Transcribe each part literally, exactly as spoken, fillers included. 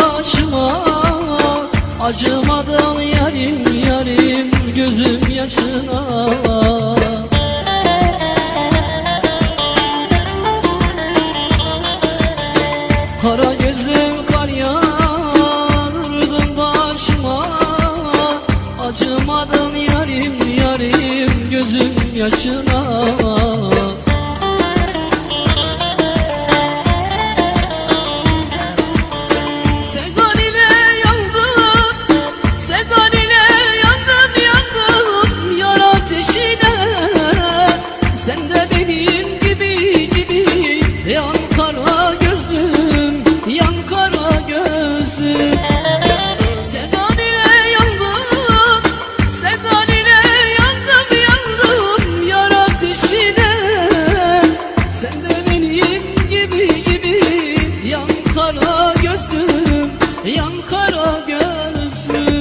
başıma, acımadan yarim yarim gözüm yaşına. Kara gözüm kar yağdırdın başıma, acımadan yarim yarim gözüm yaşına. Sevdan ile yandım, sevdan ile yandım yandım yar ateşine. Sen de benim gibi gibi yan kara gözlüm, yan kara gözlüm. Sevdan ile yandım, sevdan ile yandım yandım yar ateşine. Sen de benim gibi gibi yan kara gözlüm, yan kara gözlüm.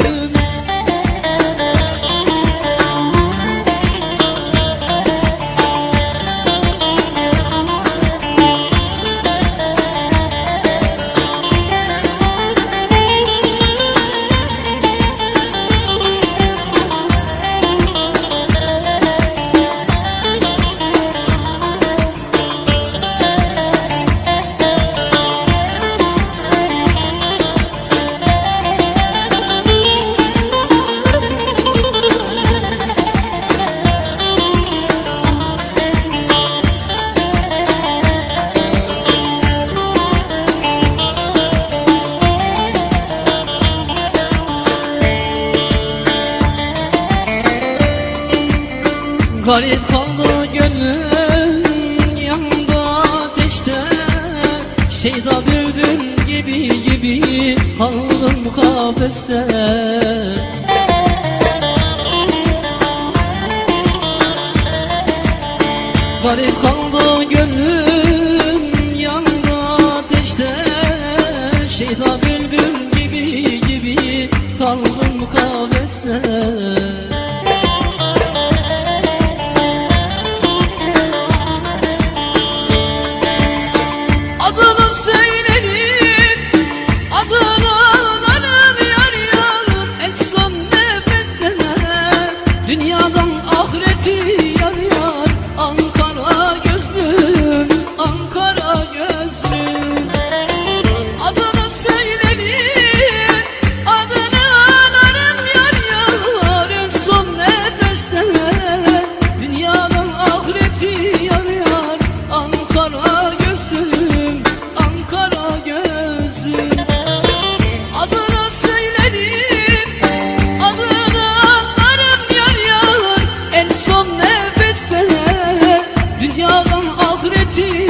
Garip kaldı gönlüm yandı ateşte, şeyda bülbül gibi gibi kaldım kafeste. Garip kaldı gönlüm yandı ateşte, şeyda bülbül gibi gibi kaldım kafeste. Dünyadan ahireti yar yar, Ankara gözlüm, Ankara gözlüm. Adını söylerim, adını anarım yar yar, en son nefeste. Dünyadan ahireti yar yar, Ankara gözlüm, Ankara gözlüm. Adını söylerim, adını en son nefeste. Dünyadan ahireti